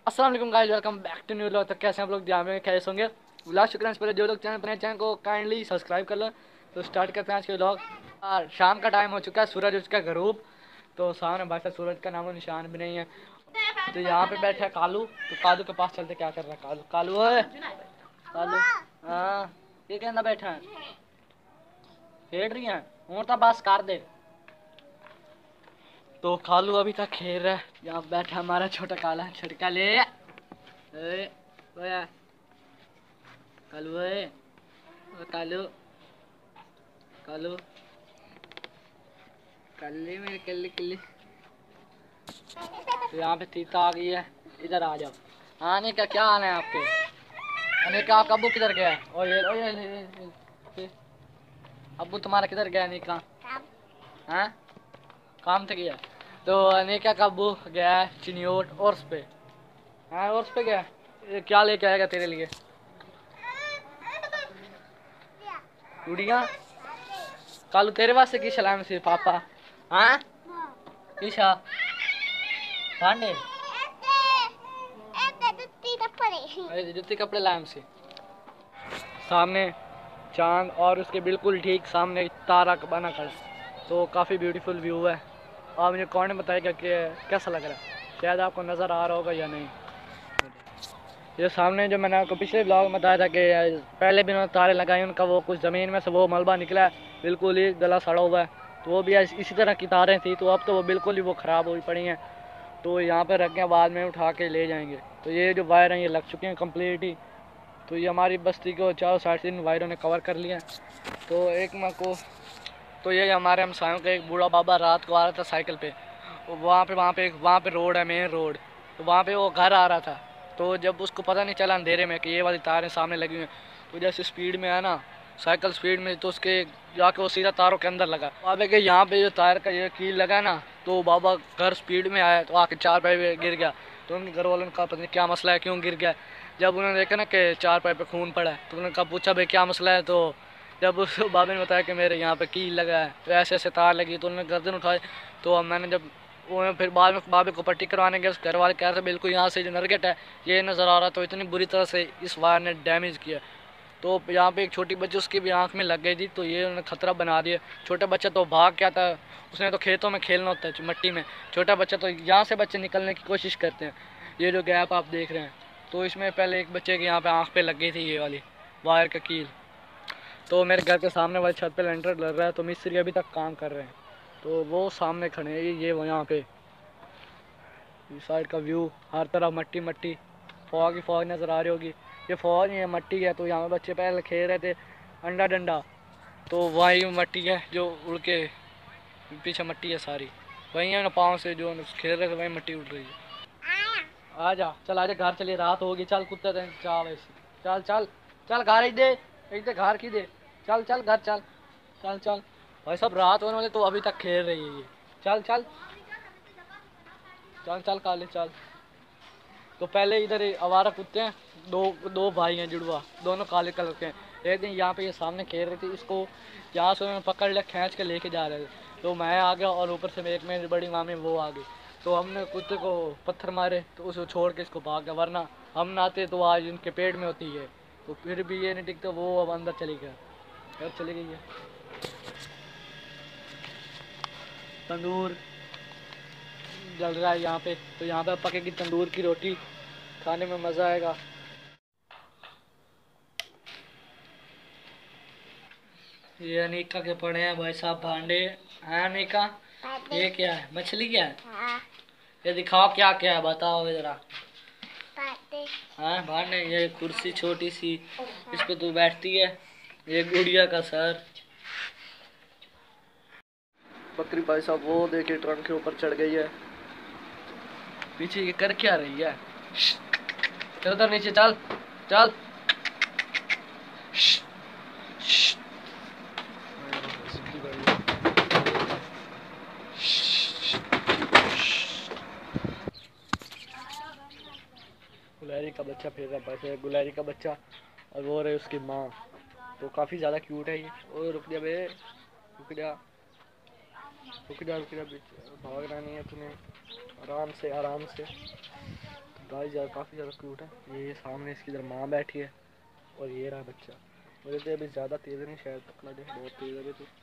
अस्सलाम वालेकुम guys, welcome back to new vlog. तो कैसे आप लोग ध्यान में कैसे होंगे। व्लॉग शुक्रिया से पहले जो लोग चैनल को काइंडली सब्सक्राइब कर लो। तो स्टार्ट करते हैं आज के व्लॉग। शाम का टाइम हो चुका है, सूरज हो चुका है गरूब। तो सामने बाकी सूरज का नामो निशान भी नहीं है। तो यहाँ पे बैठा है कालू। तो कालू के पास चलते, क्या कर रहा है कालू। कालू है कालू। हाँ, ये कहना बैठा है, खेल रही है और तो बस कर दे। तो कालू अभी तक खेल रहा है। यहाँ बैठा हमारा छोटा काला छिड़का ले। ए, ओए कालू है, ओ कालू कालू कल्ली मेरे कल्ली कल्ली। तो यहाँ पे तीता आ गई है, इधर आ जाओ। आने का क्या आना है आपके। अने का आपका अब्बू किधर गया है। ये अब्बू तुम्हारा किधर गया निका। हाँ, काम से गया। तो अनिका का अब्बू गया है चिनियोट और पे। हाँ, और पे गया। ये क्या लेके आएगा तेरे लिए। गुड़िया कालू तेरे वास्ते की सलाम से पापा। हाँ किशा भांडे जुत्ती कपड़े लाए से। सामने चांद और उसके बिल्कुल ठीक सामने तारा बना खड़ा। तो काफ़ी ब्यूटीफुल व्यू है। आप मुझे कौन बताएगा कि कैसा लग रहा है। शायद आपको नज़र आ रहा होगा या नहीं। ये सामने जो मैंने आपको पिछले ब्लॉग में बताया था कि पहले भी उन्होंने तारे लगाए, उनका वो कुछ ज़मीन में से वो मलबा निकला है, बिल्कुल ही गला सड़ा हुआ है। तो वो भी इसी तरह की तारें थी। तो अब तो वो बिल्कुल ही वो ख़राब हुई पड़ी हैं। तो यहाँ पर रख के बाद में उठा के ले जाएंगे। तो ये जो वायर हैं ये लग चुके हैं कम्प्लीट ही। तो ये हमारी बस्ती को चारों साइड से इन वायरों ने कवर कर लिया। तो एक माह को तो ये हमारे हमसायों का एक बूढ़ा बाबा रात को आ रहा था साइकिल पे। वहाँ पे रोड है, मेन रोड। तो वहाँ पे वो घर आ रहा था। तो जब उसको पता नहीं चला अंधेरे में कि ये वाली तारें सामने लगी हुई हैं, तो जैसे स्पीड में है ना साइकिल स्पीड में, तो उसके जाके वो सीधा तारों के अंदर लगा। बाबे के यहाँ पे जो तार का ये कील लगा ना, तो बाबा घर स्पीड में आया तो आके चार पाई पे गिर गया। तो उनके घर वालों ने कहा पता नहीं क्या मसला है, क्यों गिर गया। जब उन्होंने देखा ना कि चार पाई पे खून पड़ा है, तो उन्होंने कहा पूछा भाई क्या मसला है। तो जब उस बाबे ने बताया कि मेरे यहाँ पे कील लगा है, तो ऐसे ऐसे तार लगी, तो उन्होंने गर्दन उठाई। तो मैंने जब वो फिर बाद में बाबे को पट्टी करवाने गया, घर वाले कह रहे थे बिल्कुल यहाँ से जो नरगेट है ये नज़र आ रहा। तो इतनी बुरी तरह से इस वायर ने डैमेज किया। तो यहाँ पे एक छोटी बच्ची, उसकी भी आंख में लग गई थी। तो ये उन्होंने खतरा बना दिया। छोटा बच्चा तो भाग क्या था, उसने तो खेतों में खेलना होता है मिट्टी में। छोटा बच्चा तो यहाँ से बच्चे निकलने की कोशिश करते हैं। ये जो गैप आप देख रहे हैं, तो इसमें पहले एक बच्चे की यहाँ पे आँख पे लग गई थी ये वाली वायर का कील। तो मेरे घर के सामने वाली छत पे लेंटर लग रहा है, तो मिस्त्री अभी तक काम कर रहे हैं। तो वो सामने खड़े हैं, ये यहाँ पे इस साइड का व्यू हर तरफ मट्टी मट्टी, फॉग ही फॉग नज़र आ रही होगी। ये फॉग नहीं है, मट्टी है। तो यहाँ पे बच्चे पहले खेल रहे थे अंडा डंडा, तो वही मट्टी है जो उड़ के पीछे मट्टी है सारी, वही है ना पाँव से जो खेल रहे थे वही मट्टी उड़ रही है। आ जा, चल आजा घर चलिए, रात होगी। चल कुत्ते थे चल ऐसे, चल चल चल घर दे, एक दे घर की दे। चल चल घर चल चल चल। भाई सब रात होने वाले तो अभी तक खेल रही है ये। चल चल चल चल काले चल। तो पहले इधर आवारा कुत्ते हैं, दो दो भाई हैं जुड़वा, दोनों काले कलर के हैं। एक दिन यहाँ पे ये सामने खेल रही थी, इसको यहाँ से उन्होंने पकड़ लिया, खींच के लेके जा रहे थे। तो मैं आ गया और ऊपर से एक मेरी बड़ी मामी वो आ गई। तो हमने कुत्ते को पत्थर मारे, तो उसको छोड़ के इसको भाग गया, वरना हम ना आते तो आज इनके पेट में होती है। तो फिर भी ये नहीं टिकता, वो अब अंदर चली गया, घर चली गई है। तंदूर जल रहा है यहाँ पे। तो यहाँ पे पकेगी तंदूर की रोटी, खाने में मज़ा आएगा। ये अनिका के पड़े हैं भाई साहब भांडे। हैं अनिका, ये क्या है, मछली क्या है। हाँ। ये दिखाओ क्या क्या है, बताओ जरा। हाँ भांडे। ये कुर्सी छोटी सी, इस पे तू बैठती है। ये गुड़िया का सर। बकरी भाई साहब वो देखिए ट्रक के ऊपर चढ़ गई है। पीछे ये कर क्या रही है। चल उधर नीचे चल चल। गुलहरी का बच्चा फिर रहा है, गुलहरी का बच्चा और वो रहे उसकी माँ। तो काफ़ी ज़्यादा क्यूट है ये। ओ रुक जा बे, रुक जा रुक जा रुक जा, भाग रहा नहीं है तूने। आराम से आराम से। गाइस यार काफ़ी ज़्यादा क्यूट है। ये सामने इसकी इधर माँ बैठी है और ये रहा बच्चा। मुझे तो अभी ज़्यादा तेज़ नहीं, शायद पकड़ा दे, बहुत तेज़ है अभी तो।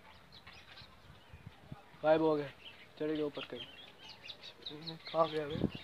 गायब हो गया, चढ़ गया ऊपर कहीं, कहाँ गया वे?